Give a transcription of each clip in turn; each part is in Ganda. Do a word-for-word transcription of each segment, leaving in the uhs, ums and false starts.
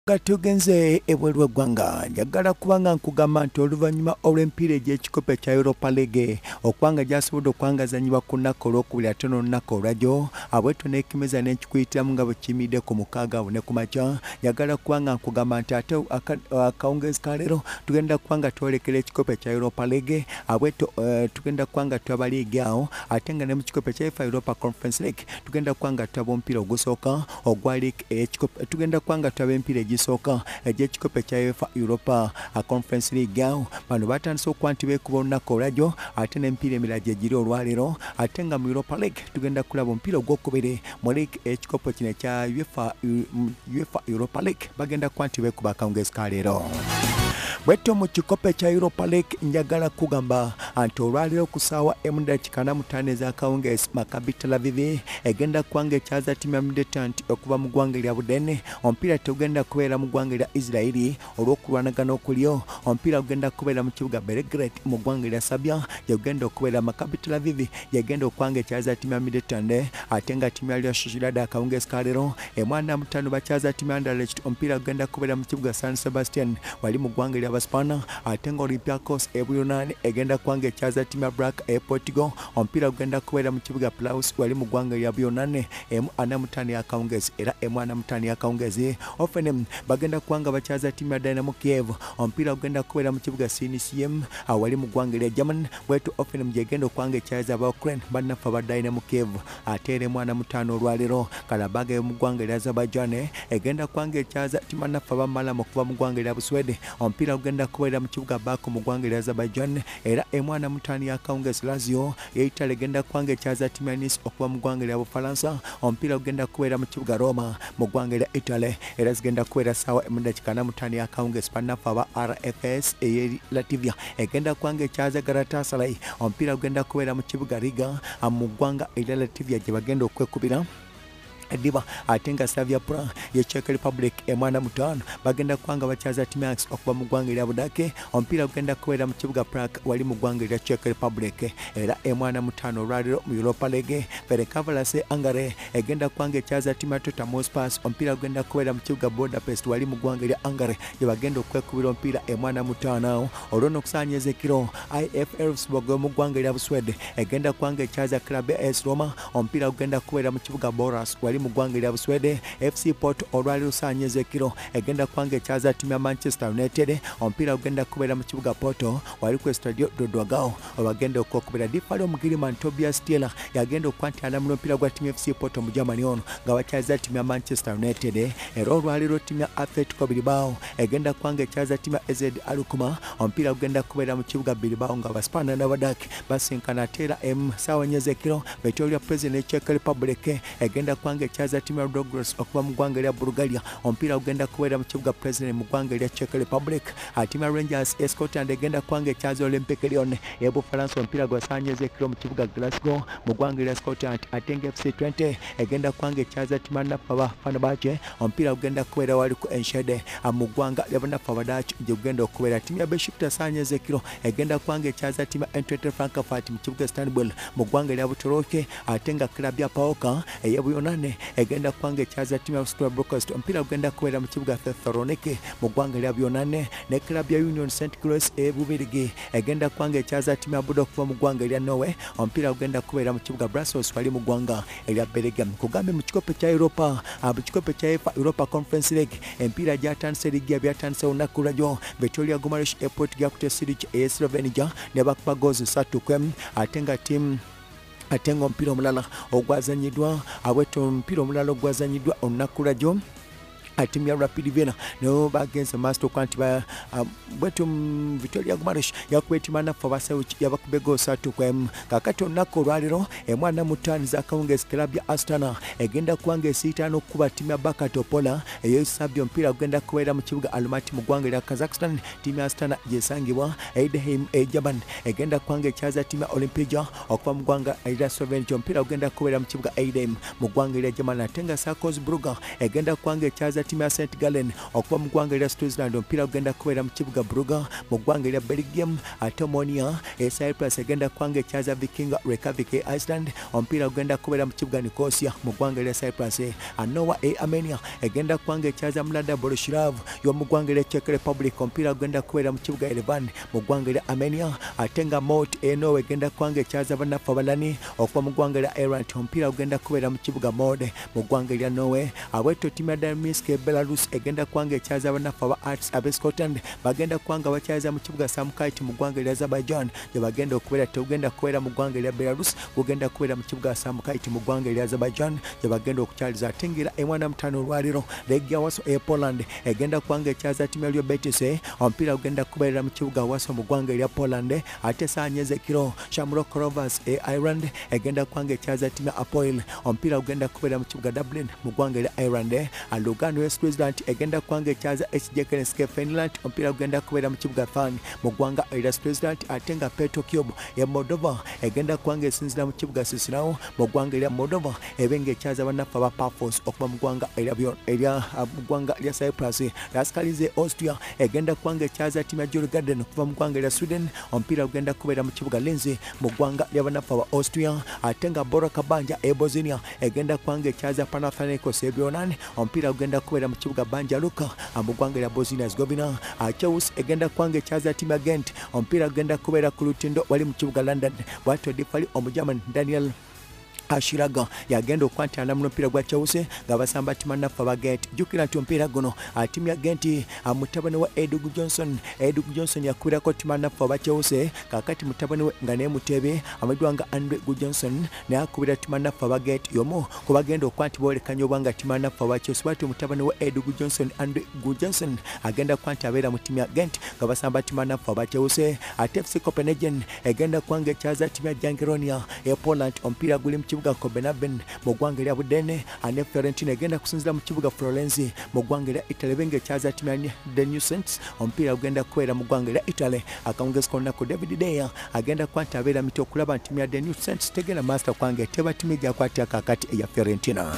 Tugenze ebweru eggwanga njagala kubanga nkugamba nti oluvannyuma olw'emipiira egy'ekikopo ekya Europa League okwanga gyasobodde okwangazanyibwa ku lunaku olwokubiri ate n'olunaku olwajjo abwetu n'ekimeza n'ekikuyitiramu nga bwe kiyimiridde ku mukaaga awo ne ku makya njagala kubanga nkugamba nti ate akawungeezi ka leero tugenda kubanga twolekera ekikopo ekya Europa League abwetu uh, tugenda kubanga twaba liigi awo ate nga ne mu kikopo ekya UEFA Europa Conference League tugenda kubanga twaba omupiira ogusooka ogwa liigi ey'ekikopo tugenda kubanga twaba emipiira soka egy'ekikopo ekya UEFA Europa Conference League awo bano batandise okuba nti beekuba olunaku olwajjo ate n'emipiira emirala gye giri olwaleero ate nga mu Europa League tugenda kulaba omupiira ogwokubiri mu liigi ekikopo kino ekya UEFA, UEFA Europa League bagenda kuba nti beekuba akawungeezi ka leero. Bwetto mu kikopo ekya Europa League njagala kugamba nti olwaleero ku ssaawa emu dakiika ana mu ttaano ez'akawungeezi Maccabi Tel Aviv egenda kubanga ekyaza ttiimu ya Militant okuva mu ggwanga erya Budene omupiira tegenda kubeera mu ggwanga erya Israeli olw'okulwanagana okulyo omupiira gugenda kubeera mu kibuga Belgrade mu ggwanga erya Serbia gye gugenda okubeera Maccabi Tel Aviv yegenda okubanga ekyaza ttiimu ya Militant ate nga ttiimu ya Real Sociedad akawungeezi ka leero emwana mu ttaano bakyaza ttiimu ya Anderlecht omupiira gugenda kubeera mu kibuga San Sebastian wali mu ggwanga erya Baspana ate nga Olympiacos ebuyonaani egenda kubanga ekyaza ttiimu ya Braga e Portugal omupiira gugenda kubeera mu kibuga Plaus wali mu ggwanga erya Buyonaani emu ana mu ttaano y'akawungeezi era emu ana mu ttaano y'akawungeezi Offenham bagenda kubanga bakyaza ttiimu ya Dynamo Kiev omupiira gugenda kubeera mu kibuga Sinisiem awali mu ggwanga erya Germany bwetu Offenham gyegenda okubanga ekyaza aba Ukraine bannaffe aba Dynamo Kiev ate era emu ana mu ttaano olwaleero Kalabaga yo mu ggwanga erya Azerbaijan egenda kubanga ekyaza ttiimu bannaffe aba Malamo okuva mu ggwanga erya Buswede omupiira gugenda kubeera mu kibuga Baku mu ggwanga erya Azerbaijan era emu ana mu ttaano y'akawungeezi Lazio y'Italy egenda kubanga ekyaza ttiimu ya Nice okuva mu ggwanga erya Bufalansa omupiira gugenda kubeera mu kibuga Roma mu ggwanga erya Italy era zigenda kubeera ssaawa emu dakiika ana mu ttaano y'akawungeezi bannaffe aba R F S ey'eri Latvia egenda kubanga ekyaza Galatasaray omupiira gugenda kubeera mu kibuga Riga mu ggwanga erya Latvia gye bagenda okwekubira Ediba ate nga Slavia Praha ye Czech Republic emwana mutaano bagenda kubanga bakyaza Timax okuva mu ggwanga erya Budake omupiira gugenda kubeera mu kibuga Prague wali mu ggwanga erya Czech Republic era emwana mutaano olwaleero mu Europa League Ferencváros Hungary egenda kubanga ekyaza ttiimu ya Tottenham Hotspur omupiira gugenda kubeera mu kibuga Budapest wali mu ggwanga erya Hungary gye bagenda okwekubira omupiira emwana mutaano awo olwo n'okusaanyiza ekiro I F L Wolfsburg mu ggwanga erya Buswede egenda kubanga ekyaza Club ya A S Roma omupiira gugenda kubeera mu kibuga Boras wali mu ggwanga erya Buswede F C Porto olwaleero osaanyiza ekiro egenda kubanga ekyaza ttiimu ya Manchester United omupiira gugenda kubeera mu kibuga Porto wali ku Estadio do Dragão obagenda okwokubira Dipalo Mugiriman Tobias Stieler yagenda okuba nti alamula omupiira gwa ttiimu ya F C Porto mu Germany ono nga bakyaza ttiimu ya Manchester United era olwaleero ttiimu ya Atletico Bilbao egenda kubanga ekyaza ttiimu ya A Z Alkmaar omupiira gugenda kubeera mu kibuga Bilbao nga Baspana n'Abadaki basinkana ate era emu ssaawa nnya ez'ekiro Victoria President e Czech Republic egenda kubanga ekyaza ttiimu ya Ludogorets okuva mu ggwanga erya Bulgaria omupiira gugenda kubeera mu kibuga President mu ggwanga erya Czech Republic ttiimu ya Rangers e Scotland egenda kubanga ekyaza Olympique Lyon e Bufalansa omupiira gwasaanyiza ekiro mu kibuga Glasgow mu ggwanga erya Scotland ate nga F C twenty egenda kubanga ekyaza ttiimu ya bannaffe aba Fenerbahce omupiira gugenda kubeera wali ku Enschede mu ggwanga lya bannaffe Abadaki gye gugenda okubeera ttiimu ya Besiktas asaanyiza ekiro egenda kubanga ekyaza ttiimu ya Eintracht Frankfurt mu kibuga Istanbul mu ggwanga erya Butoroke ate nga Club ya PAOK ey'Ebuyonaani egenda kubanga ekyaza ttiimu ya Steaua Bucharest omupiira gugenda kubeera mu kibuga Thessaloniki mu ggwanga erya Buyonaani ne Club ya Union Saint Gilloise ey'Ebubirigi egenda kubanga ekyaza ttiimu ya Bordeaux okuva mu ggwanga erya Norway omupiira gugenda kubeera mu kibuga Brussels wali mu ggwanga erya Belgium kugambe mu kikopo kya Europa mu kikopo kya UEFA Europa Conference League empiira gyatandise liigi byatandise olunaku lwajjo Victoria Gumaresh Airport gyakutte Siric ey'e Slovenia ne bakuba goozi ssatu ku emu ate nga ttiimu ate nga omupiira omulala ogwazanyiddwa abwetu omupiira omulala ogwazanyiddwa olunaku lwajjo ttiimu ya Rapid Vienna nabo bagenze maaso okuba nti bwetu Victoria Gumaresh yakuba ttiimu bannaffe abasewuki yabakuba eggoozi ssatu ku emu kaakati olunaku olwaleero emu ana mu ttaano ez'akawungeezi Club ya Astana egenda kubanga esiitaana okukuba ttiimu ya Baka Topola ey'Serbia omupiira gugenda kubeera mu kibuga Almaty mu ggwanga erya Kazakhstan ttiimu ya Astana gyesangibwa Eidheim e Japan egenda kubanga ekyaza ttiimu ya Olimpija okuva mu ggwanga erya Slovenia omupiira gugenda kubeera mu kibuga Eidheim mu ggwanga erya Japan ate nga Salzburg egenda kubanga ekyaza timu ya Saint Gallen okuva mu ggwanga erya Switzerland omupiira gugenda kubeera mu kibuga Brugge mu ggwanga erya Belgium ate Omonia e Cyprus egenda kubanga ekyaza Viking Reykjavik e Iceland omupiira gugenda kubeera mu kibuga Nicosia mu ggwanga erya Cyprus Anoa e Armenia egenda kubanga ekyaza Mlada Boleshilav y'omu ggwanga erya Czech Republic omupiira gugenda kubeera mu kibuga Yerevan mu ggwanga erya Armenia ate nga Malt e Norway egenda kubanga ekyaza bannaffe abalani okuva mu ggwanga erya Ireland omupiira gugenda kubeera mu kibuga Molde mu ggwanga erya Norway abwetyo ttiimu ya Dynamics e Belarus egenda kubanga ekyaza bannaffe aba Arts ab'e Scotland bagenda kubanga bakyaza mu kibuga Samkait mu ggwanga erya Azerbaijan gye bagenda okubeera tegugenda kubeera mu ggwanga erya Belarus gugenda kubeera mu kibuga Samkait mu ggwanga erya Azerbaijan gye bagenda okukyaliza ate ng'era emwana mutaano olwaliro Legia Warsaw e Poland egenda kubanga ekyaza ttiimu ya Betis omupiira gugenda kubeerera mu kibuga Warsaw mu ggwanga erya Poland ate saanyeze kiro Shamrock Rovers e Ireland egenda kubanga ekyaza ttiimu ya Apoel omupiira gugenda kubeera mu kibuga Dublin mu ggwanga erya Ireland Lugano e Switzerland egenda kubanga ekyaza H J K Finland omupiira gugenda kubeera mu kibuga Thun mu ggwanga erya Switzerland ate nga Petro Kyiv e Moldova egenda kubanga esinzira mu kibuga Chisinau mu ggwanga erya Moldova ebenga ekyaza bannaffe aba Pafos okuva mu ggwanga erya mu ggwanga erya Cyprus Laskalize e Austria egenda kubanga ekyaza ttiimu ya Djurgården okuva mu ggwanga erya Sweden omupiira gugenda kubeera mu kibuga Linz mu ggwanga lya bannaffe aba Austria ate nga Bora Kabanja e Bosnia egenda kubanga ekyaza Panathinaikos e Bionan omupiira gugenda kubeera mu kibuga Banja Luka mu ggwanga erya Bosnia Herzegovina Acheus egenda kubanga ekyaza ttiimu ya Ghent omupiira gugenda kubeera ku lutindo wali mu kibuga London bw'atyo Diffali Omugerman Daniel Ashiraga yagenda okwantana mu mpira gwa Chelsea nga basamba ttiimu naffe aba Ghent jjukira nti omupiira guno ttiimu ya Ghent mutabani wa Edu Johnson Edu Johnson yakubirako ttiimu naffe aba Chelsea kakati mutabani we nga neemutebe amaddwa nga Andre Johnson naye akubira ttiimu naffe aba Ghent yomu ku bagenda okwanti boolekanya obwanga ttiimu naffe aba Chelsea bwatyo mutabani wa Edu Johnson Andre Johnson agenda kwanti abeera mu ttiimu ya Ghent nga basamba ttiimu naffe aba Chelsea ate F C Copenhagen egenda kwanga ekyaza ttiimu ya Jangironia e Poland omupiira guli mu kibuga Copenhagen mu ggwanga erya Budene ane Fiorentina egenda kusinzira mu kibuga Florence mu ggwanga erya Italy benga ekyaza ttiimu ya The New Saints omupiira gugenda kubeera mu ggwanga erya Italy akawungezi kolunaku David Deya agenda kwanta abeera miti okulaba nti ttiimu ya The New Saints tegenda master kwange teba ttiimu gyakwatya kakati eya Fiorentina.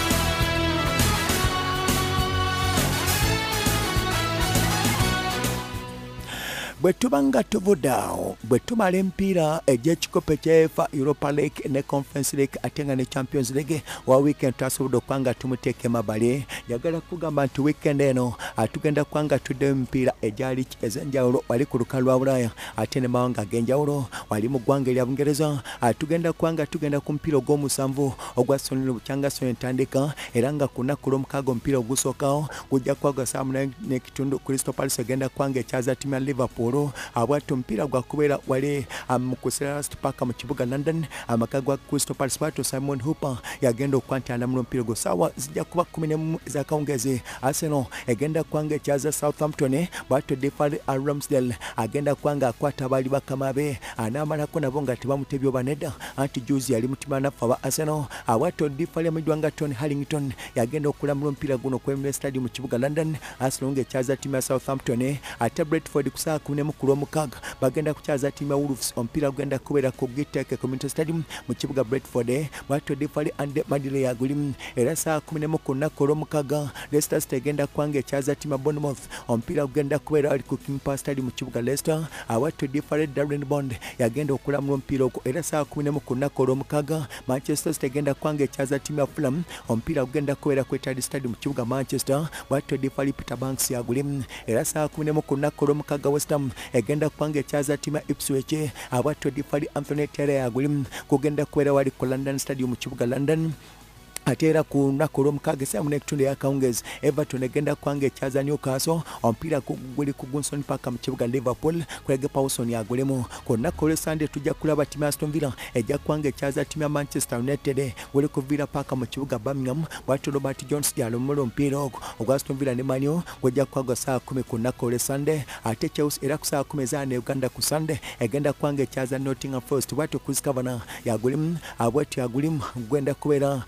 bwe tubanga tubudaawo bwe tumala empiira egy'ekikopo ekyefa Europa League ne Conference League ate nga ne Champions League wa weekend twasobodde okwanga tumuteeka emabale yagala kugamba nti weekend eno atugenda kwanga tudde empiira egyali ez'enjawulo wali ku lukalu lwa Bulaaya ate ne mawanga ag'enjawulo wali mu ggwanga erya Bungereza atugenda kwanga tugenda ku mupiira ogw'omusanvu ogwa Sonero bukyanga Sonero entandika era nga ku lunaku lw'omukaaga omupiira ogusookawo gujja kwagwa saa munaana n'ekitundu Crystal Palace egenda kwanga ekyaza ttiimu ya Liverpool abwatu omupiira gwa kubeera wali mu Selhurst Park mu kibuga London amaka gwa Crystal Palace bwatyo Simon Hooper yagenda okwantana mu mupiira gwo saawa zijja kuba kumi n'emu ez'akawungezi. Arsenal egenda kwanga ekyaza Southampton bwatyo Diffali Ramsdale agenda kwanga akwata abaali bakama be anaamalako nabo nga tebamutebye banedda anti juzi yali mutima naffe aba Arsenal abwatyo Diffali amidwanga Tony Harrington yagenda okulamula omupiira guno ku Emirates Stadium mu kibuga London. Arsenal ng'ekyaza ttiimu ya Southampton ate Brentford ku saa kumi n'emu ku lw'omukaaga bagenda kukyaza ttiimu ya Wolves omupiira gugenda kubeera ku Giteke Community Stadium mu kibuga Brentford bwatyo Diffali and Madile yaguli era saa kumi n'emu ku lunaku olw'omukaaga Leicester City egenda kwanga ekyaza ttiimu ya Bournemouth omupiira gugenda kubeera ali ku King Power Stadium mu kibuga Leicester abwatyo Diffali Darren Bond yagenda okulamula omupiira ogwo era saa kumi n'emu ku lunaku olw'omukaaga Manchester City egenda kwanga ekyaza ttiimu ya Fulham omupiira gugenda kubeera ku Etihad Stadium mu kibuga Manchester bwatyo Diffali Peter Banks yaguli era saa kumi n'emu ku lunaku olw'omukaaga West Ham egenda kwanga ekyaza ttiimu ya Ipswich abwatyo Diffali Anthony Taylor yaguli kugenda kubeera wali ku London Stadium mu kibuga London. ate era ku lunaku olw'omukaaga essaawa mu n'ekitundu ey'akawungezi Everton egenda kwanga ekyaza Newcastle omupiira guli ku Goodison Park mu kibuga Liverpool Craig Pawson yagulemu. Ku lunaku olw'Essande tujja kulaba ttiimu ya Aston Villa ejja kwanga ekyaza ttiimu ya Manchester United guli ku Villa Park mu kibuga Birmingham bwatyo Robert Jones yalumula omupiira ogwo ogwa Aston Villa ne Man U gujja kwagwa saa kumi ku lunaku olw'Essande ate Chelsea era ku saa kumi ezaana Uganda ku Sunday egenda kwanga ekyaza Nottingham Forest bwatyo Chris Kavanagh yagulemu abwatyo yagulemu gwenda kubeera agenda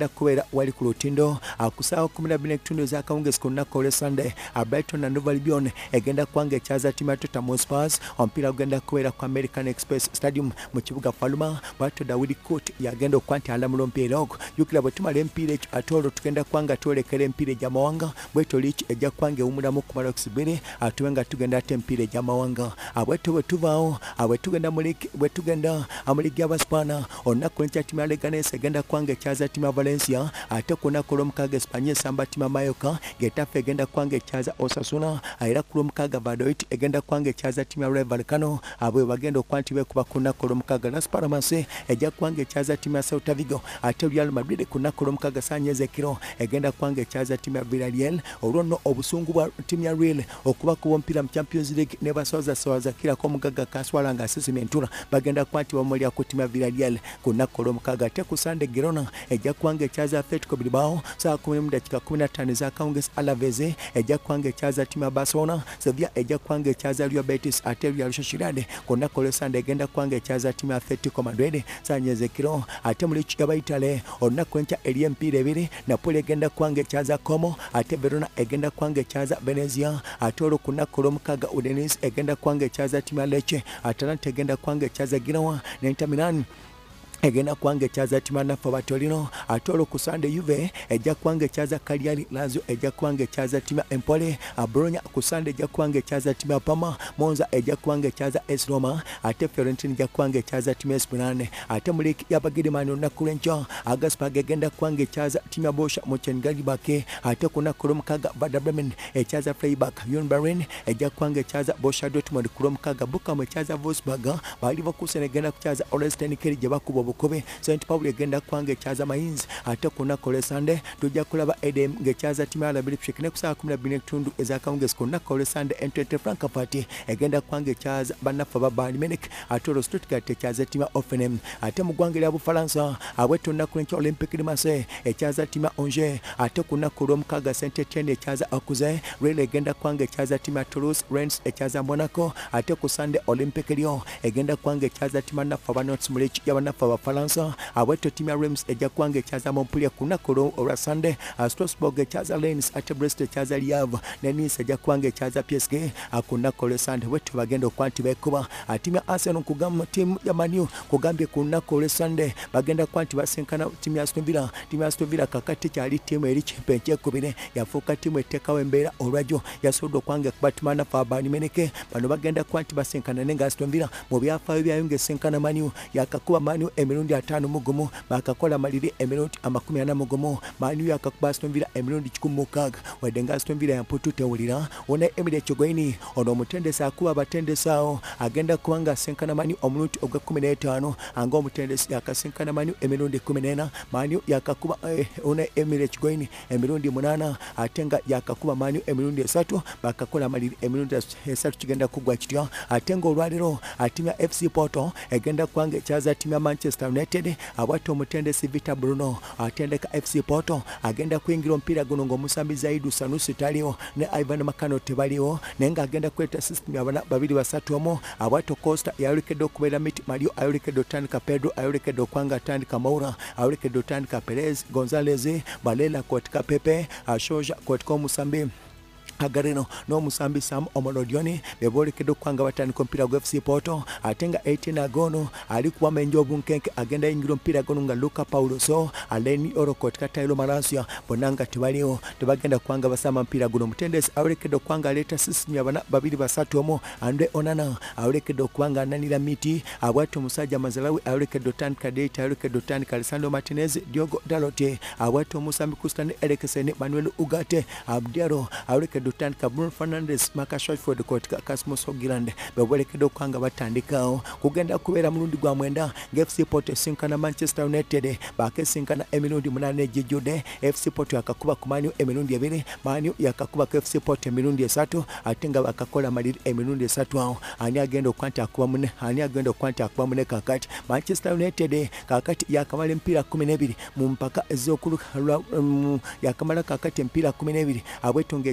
agenda kubeera wali ku lutindo akusaawa kumi na bbiri n'ekitundu ez'akawungeezi ku lunaku olwe Sunday Brighton na Hove Albion egenda kubanga ekyaza ttiimu ya Tottenham Hotspur omupiira gugenda kubeera ku American Express Stadium mu kibuga Faluma bwatyo Dawidi Court yagenda okuba nti alamula omupiira ogwo jjukira bwe tumala emipiira ekyo ate olwo tugenda kubanga twolekera emipiira egy'amawanga bwetyo liiki ejja kubanga ewumulamu ku malokisi bbiri ate nga tugenda ate emipiira egy'amawanga abwetyo bwe tuvaawo bwe tugenda bwe tugenda mu liigi y'Abaspaana olunaku lw'enkya ttiimu ya Leganés egenda kubanga ekyaza ttiimu ya Valencia ate ku lunaku olw'omukaaga Espanya esamba ttiimu ya Mallorca Getafe egenda kubanga ekyaza Osasuna era ku lw'omukaaga Valladolid egenda kubanga ekyaza ttiimu ya Rayo Vallecano abo bagenda okuba nti beekuba ku lunaku olw'omukaaga Las Palmas ejja kubanga ekyaza ttiimu ya Celta Vigo ate Real Madrid ku lunaku olw'omukaaga Sánchez Ekiro egenda kubanga ekyaza ttiimu ya Villarreal olwo nno obusungu bwa ttiimu ya Real okuba kuba omupiira mu Champions League ne basozasoza kirako omugagga kaswala nga asisiima entula bagenda kuba nti bamulya ku ttiimu ya Villarreal ku lunaku olw'omukaaga ate ku Sunday Girona ejja kubanga ekyaza Atletico Bilbao saa kumi mu dakiika kumi na ttaano ez'akawungeezi Alaves ejja kubanga ekyaza ttiimu ya Barcelona Sevilla ejja kubanga ekyaza Real Betis ate Real Sociedad ku lunaku olwe Sunday egenda kubanga ekyaza ttiimu ya Atletico Madrid Sánchez Ekiro ate mu liiki y'Abaitale olunaku lw'enkya eri emipiira ebiri Napoli egenda kubanga ekyaza Como ate Verona egenda kubanga ekyaza Venezia ate olwo ku lunaku olw'omukaaga Udinese egenda kubanga ekyaza ttiimu ya Lecce Atalanta egenda kubanga ekyaza Genoa ne Inter Milan egenda kubanga ekyaza ttiimu ya Napoli Torino ate olwo ku Sunday Juve ejja kubanga ekyaza Cagliari Lazio ejja kubanga ekyaza ttiimu ya Empoli Bologna ku Sunday ejja kubanga ekyaza ttiimu ya Parma Monza ejja kubanga ekyaza AS Roma ate Fiorentina ejja kubanga ekyaza ttiimu ya Spinane ate mu liiki y'Abagermani olunaku lw'enkya Augsburg egenda kubanga ekyaza ttiimu ya Borussia Mönchengladbach ate ku lunaku olw'omukaaga Werder Bremen ekyaza Freiburg Union Berlin ejja kubanga ekyaza Borussia Dortmund ku lw'omukaaga Bochum ekyaza Wolfsburg Bayer Leverkusen egenda kukyaza Holstein Kiel gye bakuba obukobe Saint Paul egenda kubanga ekyaza Mainz ate ku lunaku olwe Sunday tujja kulaba Edem ng'ekyaza ttiimu ya R B Leipzig ne ku ssaawa kumi na bbiri n'ekitundu ez'akawungeezi ku lunaku olwe Sunday Eintracht Frankfurt egenda kubanga ekyaza bannaffe aba Bayern Munich ate olwo Stuttgart ekyaza ttiimu ya Hoffenheim ate mu ggwanga lya Bufalansa abwetyo olunaku lw'enkya Olympique de Marseille ekyaza ttiimu ya Angers ate ku lunaku olw'omukaaga Saint Etienne ekyaza Auxerre Lille egenda kubanga ekyaza ttiimu ya Toulouse Reims ekyaza Monaco ate ku Sunday Olympique Lyon egenda kubanga ekyaza ttiimu ya bannaffe aba Nantes mu liiki y'abannaffe Abafalansa abwetyo ttiimu ya Reims ejja kubanga ekyaza Montpellier ku lunaku olwa Sunday Strasbourg ekyaza Lens ate Brest ekyaza Le Havre ne Nice ejja kubanga ekyaza P S G ku lunaku olwe Sunday bwetyo bagenda okuba nti beekuba ttiimu ya Arsenal kugamba ttiimu ya Man U kugambye ku lunaku olwe Sunday bagenda kuba nti basinkana ttiimu ya Aston Villa ttiimu ya Aston Villa kakati kyali ttiimu eri kimpe ekyekubiri yafuuka ttiimu etteekawo embeera olwajjo yasobodde okubanga ekuba ttiimu anafu Bayern Munich bano bagenda kuba nti basinkana ne nga Aston Villa mu byafaayo byayo ng'esinkana Man U yakakuba Man U emirundi ataano mu gumu bakakola maliri emirundi amakumi ana mu gumu Man U yakakuba Aston Villa emirundi kikumi mu mukaaga wadde nga Aston Villa yamputu tewulira wona Emirates Kigoyini ono omutendesi akuba abatendesi awo agenda kubanga asinkana Man U omulundi ogw'ekkumi n'etaano anga omutendesi yakasinkana Man U emirundi kkumi n'ena Man U yakakuba eh, wona Emirates Kigoyini emirundi munaana ate nga yakakuba Man U emirundi esatu bakakola maliri emirundi esatu kigenda kugwa kityo ate nga olwaliro ttiimu ya F C Porto egenda kubanga ekyaza ttiimu ya Manchester United abwate omutendesi Vita Bruno atendeka F C Porto agenda kuyingira omupiira guno ng'omusambi Zaidu Sanusi taliwo ne Ivan Makano tebaliwo naye ng'agenda kweta system ya babiri basatu omu abwate Costa yayolekedde okubeera miti Mario ayolekedde otandika Pedro ayolekedde okwanga atandika Moura ayolekedde otandika Perez Gonzalez Balela kotika Pepe Ashoja kotika omusambi Agarino n'omusambi Sam Omolodioni bebolekedde okwanga batandika omupiira gwa F C Porto ate nga Ten Hag ono ali kuwamenja obunkenke agenda yingira omupiira guno nga Luka Pauloso Aleni Orokot Katailo Malasia bonna nga tebaliwo tebagenda kwanga basama mpira guno mutendesi awolekedde okwanga aleeta sisimu abana babiri basatu omu Andre Onana awolekedde okwanga ananira miti abwate omusajja Mazalawi awolekedde otandika Deita awolekedde otandika Alessandro Martinez Diogo Dalot abwate omusambi Kustan Eriksen Manuel Ugarte Abdiaro awolekedde otandika Bruno Fernandes Marcus Rashford kotika Kasmus Hojlund bebolekedde okwanga batandikawo kugenda kubeera mulundi gwa mwenda nga F C Porto esinkana Manchester United bakesinkana emirundi munaana egijjudde F C Porto yakakuba ku Man U emirundi ebiri Man U yakakuba ku F C Porto emirundi esatu ate nga bakakola maliri emirundi esatu awo ani agenda okuba nti akuba mune ani agenda okuba nti akuba mune kakati Manchester United kakati yakamala empiira kumi n'ebiri mu mpaka ez'okulu um, yakamala kakati empiira kumi n'ebiri abweto ng'ekyadde mu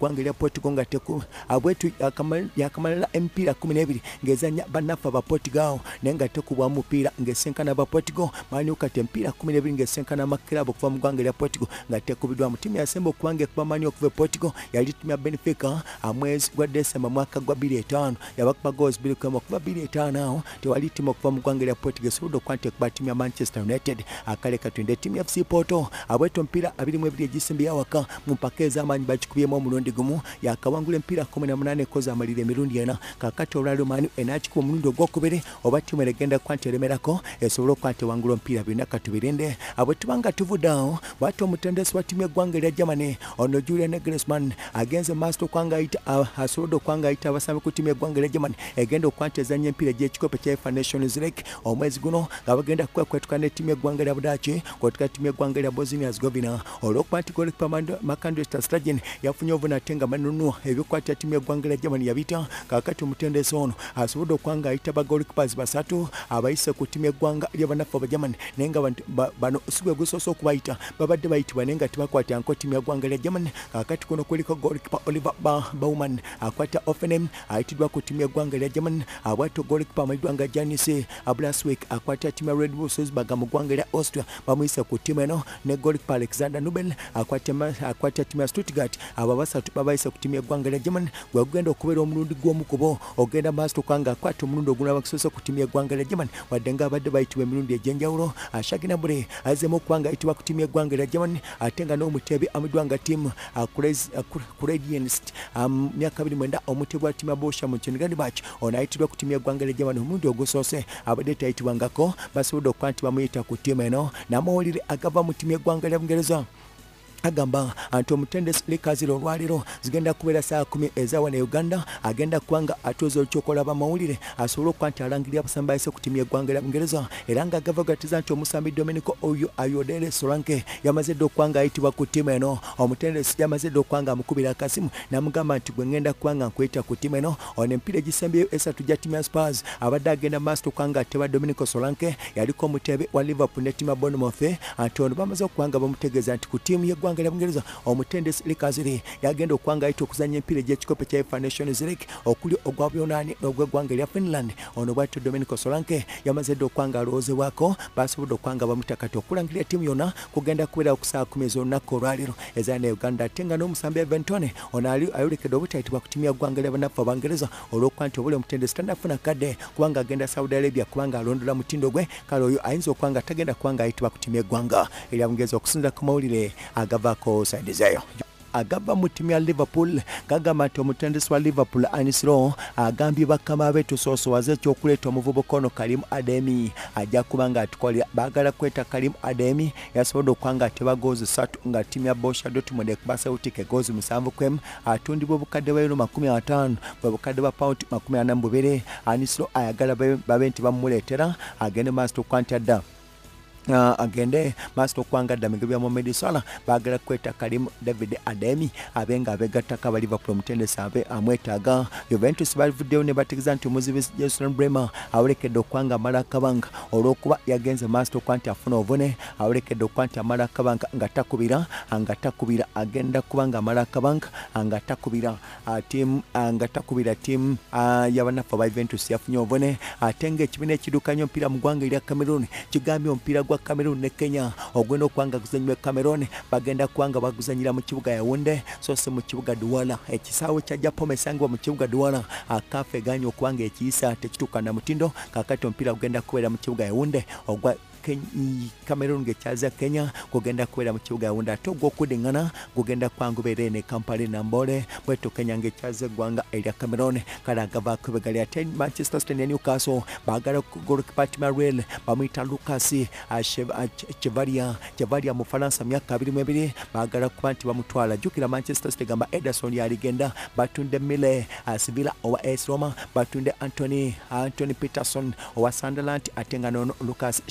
eggwanga lya Portugal nga teku abwetu yakamalira emipiira kumi n'ebiri ng'ezannya bannaffe aba Portugal naye nga tekubwa mupiira ng'esenkana aba Portugal manyu kati emipiira kumi n'ebiri ng'esenkana amakirabo okuva mu ggwanga lya Portugal nga tekubidwamu. Ttiimu yasemba okubanga ekuba manyu okuva e Portugal yali ttiimu ya Benfica amwezi gwa December mwaka gwa bbiri etaano yabakuba goals bbiri ku emu okuva bbiri etaano awo tewali ttiimu okuva mu ggwanga lya Portugal esobodde okuba nti ekuba ttiimu ya Manchester United. Akale katunda ttiimu ya F C Porto abwetu omupiira abiri mu ebiri egisembe yawaka mu mpaka ez'amaanyi bagikubyemu omulundi gumu yakawangula emipiira kumi na munaana ekoze amalira emirundi ena kakati olwaliro Manu enaakikuba omulundi ogwokubiri oba ttiimu eregenda okuba nti eremerako esobole okuba nti ewangula omupiira byonna katubirinde abwe tubanga tuvudde awo bw'ati omutendesi wa ttiimu y'eggwanga erya Germany ono Julian Nagelsmann agenze maaso okwanga ayita asobodde okwanga ayita abasambi ku ttiimu y'eggwanga erya Germany egenda okuba nti ezannya emipiira egy'ekikopo kya UEFA Nations League omwezi guno nga bagenda kwekwetuka n'ettiimu y'eggwanga erya Budaaki kwetuka ttiimu y'eggwanga erya Bosnia Herzegovina olw'okuba nti golikipa Marc-Andre ter Stegen yafunye obuvuna ate nga manunu ebikwata ttiimu y'eggwanga erya Germany yabita kakati omutendesi ono asobodde okwanga ayita bagolikipas basatu abayise ku ttiimu y'eggwanga lya bannaffe aba Germany naye nga bano si gwe gusoose okubayita babadde bayitibwa naye nga tebakwata nko ttiimu y'eggwanga lya Germany kakati kuno kuliko golikipa Oliver Baumann akwata Offenheim ayitiddwa ku ttiimu y'eggwanga lya Germany abwata golikipa amayiddwa nga Janis Blaswick akwata ttiimu ya Red Bull Salzburg mu ggwanga lya Austria bamuyise ku ttiimu eno ne golikipa Alexander Nubel akwata ttiimu ya Stuttgart abo basatu babayise ku ttiimu y'eggwanga lya Germany gwe gugenda okubeera omulundi gw'omukubo ogenda maaso tukanga akwata omulundi ogulaba kusoose ku ttiimu y'eggwanga lya Germany wadde nga abadde bayitibwa emirundi egy'enjawulo ashagina bule azzeemu okuba nga ayitibwa ku ttiimu y'eggwanga lya Germany ate nga n'omuteebi amiddwa nga ttiimu Kuredienst myaka abiri mwenda omuteebi wa ttiimu ya Borussia Mönchengladbach ono ayitiddwa ku ttiimu y'eggwanga lya Germany omulundi ogusoose abadde tayitibwangako basobodde okuba nti bamuyita ku ttiimu eno n'amawulire agava mu ttiimu y'eggwanga lya Bungereza agamba nti omutendesi likaziro olwaliro zigenda kubeera saa kumi ezawano e Uganda agenda kubanga atuuza olukyokola abamawulire asobole okuba nti alangirira abasambi bayise ku ttiimu y'eggwanga lya Bungereza era nga agava gatiza nti omusambi Domenico oyo Ayodele Solanke yamaze dde okuba nga ayitibwa ku ttiimu eno omutendesi yamaze dde okuba nga amukubira akasimu n'amugamba nti gwe ngenda kuba nga nkwita ku ttiimu eno ono emipiira egisembyeyo esatu gya ttiimu ya Spurs abadde agenda maaso okuba nga ateba Domenico Solanke yaliko omuteebe wa Liverpool ne ttiimu ya Bournemouth anti ono bamaze okuba nga bamutegeeza nti ku ttiimu y'eggwanga lya Bungereza omutendesi likaziri yagenda okwanga ayita okuzanya emipiira egy'ekikopo kya UEFA Nations League okuli ogwa buyonaani n'ogw'eggwanga erya Finland ono bwatyo Domenico Solanke yamaze dde okwanga alowoozebwako basobodde okwanga bamuta kati okulangirira ettiimu yonna kugenda kubeera ku saa kumi ez'olunaku olwaliro ezali ne Uganda ate nga n'omusambi Everton ono ayolekedde obutayitibwa ku ttiimu y'eggwanga lya bannaffe Abangereza olw'okuba nti obuli omutendesi tannafuna kadde kubanga agenda Saudi Arabia kubanga alondola mutindo gwe kale oyo ayinza okwanga tagenda kubanga ayitibwa ku ttiimu y'eggwanga erya Bungereza okusinza ku mawulire agavaako saidi zayo agava mu ttiimu ya Liverpool gagamba nti omutendesi wa Liverpool Anisiro agambye bakama be tusoosowaze ekyokuleeta omuvubuka ono Karimu Ademi ajja kuba nga atukolera baagala kweta Karimu Ademi yasobodde okuba nga ateba goozi ssatu nga ttiimu ya Borussia Dortmund ekubasa utike goozi musanvu ku emu atundibwa obukadde bwa euro makumi ataano bwe bukadde bwa pawundi makumi ana mu bubiri Anisiro ayagala babe nti bamumuleetera agende maaso okuba nti adda Uh, agende maaso okwanga ddamige bya Mohamed Salah baagala kweta Karimu David Ademi abenga abegattako aba Liverpool omutendesi abe amwetaaga Juventus bavuddeyo ne bategeeza nti omuzibi Jason Bremer awolekedde okwanga amala akabanga olw'okuba yagenze maaso okwa nti afuna obune awolekedde okwa nti amala akabanga nga takubira nga takubira agenda kubanga amala akabanga nga takubira tiimu nga takubira tiimu y'abannaffe aba Juventus yafunye obune ate ng'ekibiina ekidukanya omupiira mu ggwanga erya Cameroon kigambye omupiira gwa Cameroon ne Kenya ogwenda okwanga guzanyibwa Cameroon bagenda kwanga baguzanyira mu kibuga Yaounde so si mu kibuga Douala ekisaawe kya Japan esangibwa mu kibuga Douala akafe ganya okwanga ekiyisa tekituuka na mutindo kakati omupiira gugenda kubeera mu kibuga Yaounde ogwa Cameroon ngekyaza Kenya kugenda kubeera mu kibuga Yaounde ate ogw'okuddingana gugenda kwanga ubeere ne Kampala Nambole bwetu Kenya ngekyaza eggwanga erya Cameroon kale agavaako ebegali ate Manchester City ne Newcastle baagala golikipa Rail bamuyita Lucas Chevaria Chevaria mu Faransa myaka abiri mu ebiri baagala kuba nti bamutwala jjukira Manchester City gamba Ederson yaligenda batunde Mile Asivila owa AS Roma batunde Anthony Anthony Peterson owa Sunderland ate nga nono Lucas Shiva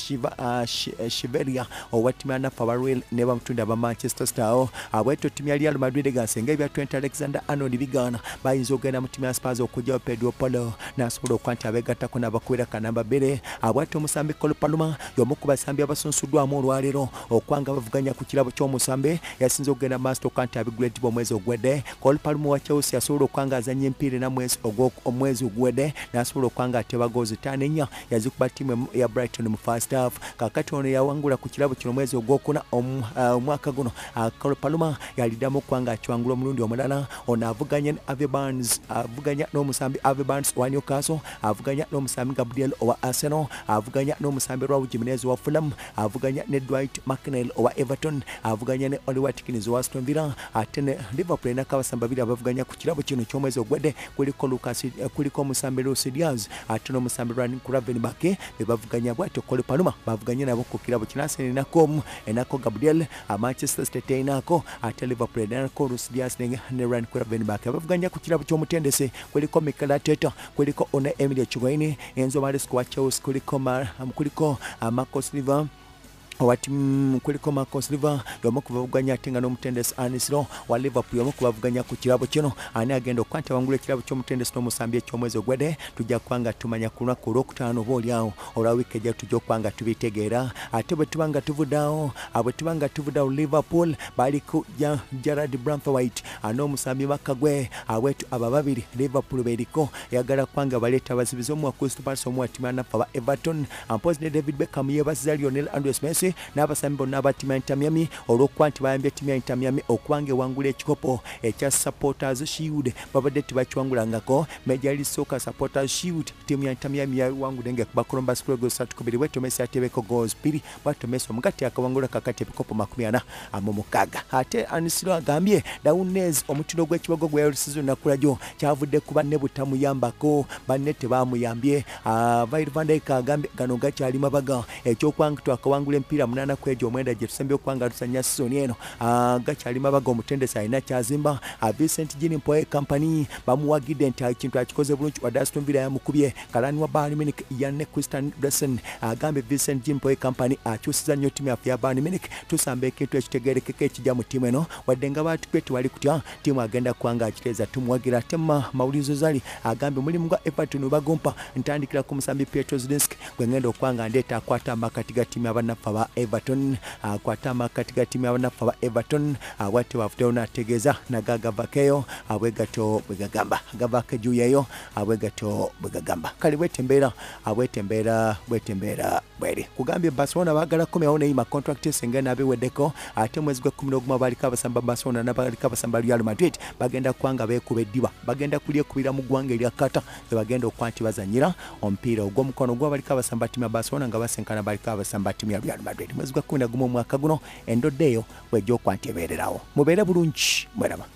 Shiveria owa ttimu ya Nafaba Real ne bamutunda ba Manchester City abweto ttimu ya Real Madrid gasenga ebya Trent Alexander-Arnold bigaana bayinza okugenda mu ttimu ya Spurs okujjawo Pedro Porro n'asobola okwanta abeegattako n'abakubeera kanamba bbiri abwate omusambi Cole Palmer y'omu ku basambi abasunsuddwamu olwaleero okwanga bavuganya ku kirabo ky'omusambi yasinze okugenda maaso okwanta abiguletiba omwezi ogwedde Cole Palmer wa Chelsea yasobola okwanga azanya empiira na omwezi ogwedde n'asobola okwanga ateba goozi ttaano ennya yazikuba ttiimu ya Brighton mu first half kakati ono yawangula ku kirabo kino omwezi ogwokuna omwaka guno Cole Palmer yaliddamu okwanga akiwangula omulundi omulala ono avuganya ne Ave Barnes avuganya n'omusambi Ave Barnes wa Newcastle avuganya n'omusambi Gabriel owa Arsenal avuganya n'omusambi Raul Jimenez wa Fulham avuganya ne Dwight McNeil owa Everton avuganya ne Oli Watkins wa Aston Villa ate ne Liverpool n'akabasamba babiri abavuganya ku kirabo kino ky'omwezi ogwedde kuliko Lucas kuliko omusambi Luis Diaz ate n'omusambi Ryan Gravenberch be bavuganya bwatyo Cole Palmer bavuganya nabo ku kirabo kino Arsenal enako enako Gabriel Manchester City enako ate Liverpool enako Luis Diaz ne Ryan Gravenberch bavuganya ku kirabo ky'omutendese kuliko Mikel Arteta kuliko Ona Emilio Chigwaini Enzo Maresca wa Chelsea kuliko kuliko Marco Silva Wati kuliko Marco Silva yomu kubavuganya atenga n'omutendesi Anisiro wa Liverpool yomu kubavuganya ku kirabo kino ani agenda okwanta wangula ekirabo ky'omutendesi n'omusambi eky'omwezi ogwedde tujja kwanga tumanya ku lunaku olwokutaano boolyawo olwa wiiki ejja tujja okwanga tubitegeera ate bwe tubanga tuvuddawo bwe tubanga tuvuddawo Liverpool bali ku Gerard Braithwaite n'omusambi Makagwe abwetu aba babiri Liverpool beriko yagala kwanga baleeta abazibizi omu wa Crystal Palace omu wa ttimu ya Nafaba Everton ampozi ne David Beckham yeebasiza Lionel Andres Messi n'abasambi bonna aba ttimu ya Inter Miami olw'okuba nti bayambye ttimu ya Inter Miami okubanga ewangula ekikopo ekya Supporters Shield babadde tebakiwangulangako Major League Soccer Supporters Shield ttimu ya Inter Miami yawangudde ng'ekuba Columbus Crew goals ssatu ku bbiri bwetyo Messi ateebeko goals bbiri bwatyo Messi omugati akawangula kakati ebikopo makumi ana mu mukaaga ate Anisiro agambye Daunez omutindo gw'ekibogo gwe yalusizo nakulajo kyavudde ku banne butamuyambako banne tebaamuyambye Virgil van Dijk agambye gano gakyali mabaga ekyokwanga twakawangula empiira munana kwejo omwenda gye tusembye okwanga tusanya season eno gakyali mabaga omutendesi alina kyazimba Vincent Gini Mpoe Company bamuwagidde nti ekintu akikoze bulungi wadde Aston Villa yamukubye kalani wa Bayern Munich yanne Christian Eriksen agambye Vincent Gini Mpoe Company akyusiza nnyo ttiimu yaffe ya Bayern Munich tusamba ekintu ekitegeerekeka ekijja mu ttiimu eno wadde nga batukwe tewali kutya ttiimu agenda kwanga akiteeza tumuwagira ate mawulizo zali agambye omulimu gwa Everton bagumpa ntandikira ku musambi Pietro Zielinski gwe ngenda okwanga ndeeta akwata amakati ga ttiimu y'abanafu ba Everton akwata amakati ga ttiimu y'abanafu ba Everton bw'atyo bafuddeyo n'ategeeza nagagavakeyo bwe gatyo bwe gagamba gavako ejuyeyo bwe gatyo bwe gagamba kale bwete embeera bwete embeera bwete embeera bweri kugambye Barcelona baagala kukomyawo n'eyima contract esenga n'abeeweddeko ate mwezi gw'ekkumi n'ogumu abaliko abasamba Barcelona n'abaliko abasamba Real Madrid bagenda kwanga beekuba eddiba bagenda kulyekubira mu ggwanga erya Qatar ze bagenda okuba nti bazanyira omupiira ogw'omukono gw'abaliko abasamba ttiimu ya Barcelona nga basenkana baliko abasamba ttiimu ya Real Madrid mwezi gwa kkumi na gumu omwaka guno endodde eyo bw'ejja okuba nti ebeererawo mubeere bulungi mweraba.